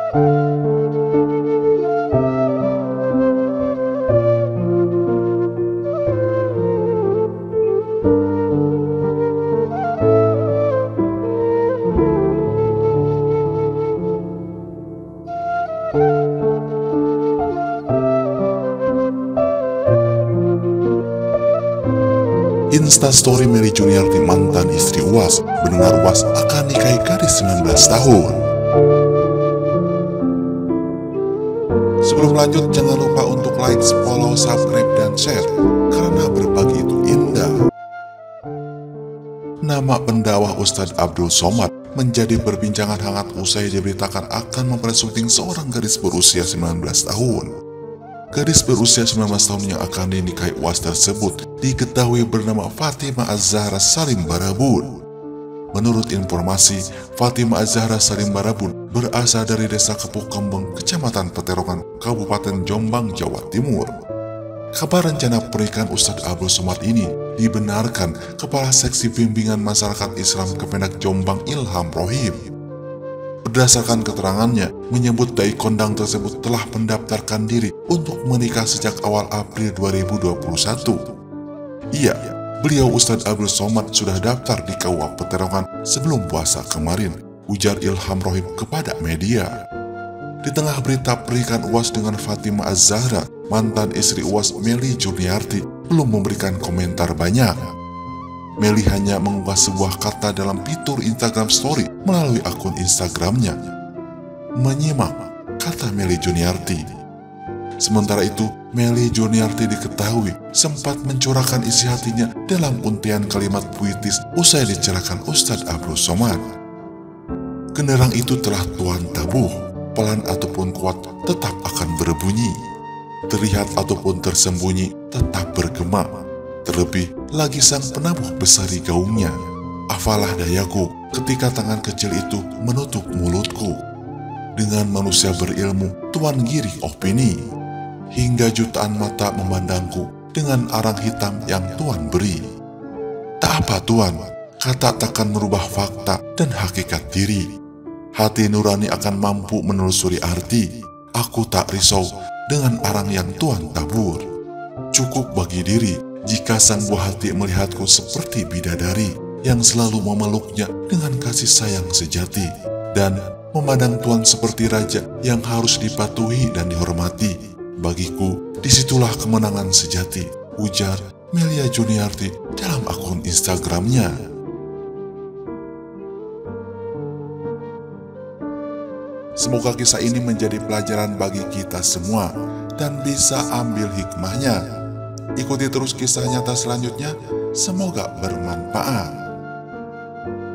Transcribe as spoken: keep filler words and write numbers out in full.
Instastory Melly Juniarti mantan istri Uwas mendengar Uwas akan nikahi gadis sembilan belas tahun. Sebelum lanjut, jangan lupa untuk like, follow, subscribe, dan share karena berbagi itu indah. Nama pendakwah Ustadz Abdul Somad menjadi perbincangan hangat usai diberitakan akan memperoleh syuting seorang gadis berusia sembilan belas tahun. Gadis berusia sembilan belas tahun yang akan dinikahi Uwas tersebut diketahui bernama Fatimah Az-Zahra Salim Barabun. Menurut informasi, Fatimah Az-Zahra Salim Barabun berasal dari desa Kepukambeng, Kecamatan Peterongan, Kabupaten Jombang, Jawa Timur. Kabar rencana pernikahan Ustadz Abdul Somad ini dibenarkan Kepala Seksi Bimbingan Masyarakat Islam Kemenag Jombang Ilham Rohim. Berdasarkan keterangannya, menyebut dai kondang tersebut telah mendaftarkan diri untuk menikah sejak awal April dua ribu dua puluh satu. Iya, beliau Ustadz Abdul Somad sudah daftar di K U A Peterongan sebelum puasa kemarin, ujar Ilham Rohim kepada media. Di tengah berita pernikahan Uwas dengan Fatimah Az-Zahra, mantan istri Uwas Melly Juniarti belum memberikan komentar banyak. Melly hanya mengunggah sebuah kata dalam fitur Instagram Story melalui akun Instagramnya. Menyimak, kata Melly Juniarti. Sementara itu, Melly Juniarti diketahui sempat mencurahkan isi hatinya dalam untian kalimat puitis usai dicerahkan Ustadz Abdul Somad. Genderang itu telah Tuhan tabuh, pelan ataupun kuat tetap akan berbunyi. Terlihat ataupun tersembunyi tetap bergema. Terlebih lagi sang penabuh besar di gaungnya. Apalah dayaku ketika tangan kecil itu menutup mulutku. Dengan manusia berilmu, Tuan giring opini. Hingga jutaan mata memandangku dengan arang hitam yang Tuan beri. Tak apa Tuan, kata takkan merubah fakta dan hakikat diri. Hati nurani akan mampu menelusuri arti. Aku tak risau dengan arang yang Tuan tabur. Cukup bagi diri jika sang buah hati melihatku seperti bidadari yang selalu memeluknya dengan kasih sayang sejati, dan memandang Tuan seperti raja yang harus dipatuhi dan dihormati. Bagiku, disitulah kemenangan sejati, ujar Melly Juniarti dalam akun Instagramnya. Semoga kisah ini menjadi pelajaran bagi kita semua dan bisa ambil hikmahnya. Ikuti terus kisah nyata selanjutnya, semoga bermanfaat.